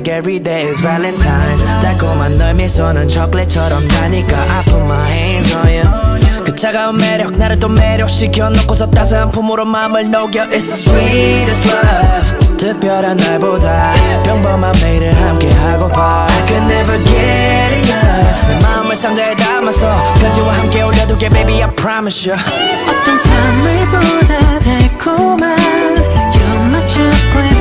like every day is Valentine's. 달콤한 너의 미소는 초콜릿처럼 다니까 I put my hands on you. 그 차가운 매력 나를 또 매력시켜 놓고서 따스한 품으로 마음을 녹여 It's the sweetest love. 특별한 날보다 평범한 매일을 함께 하고파 I could never get enough. 내 마음을 상자에 담아서 편지와 함께 올려둘게 baby I promise you. 어떤 선물보다 달콤한 You're my chocolate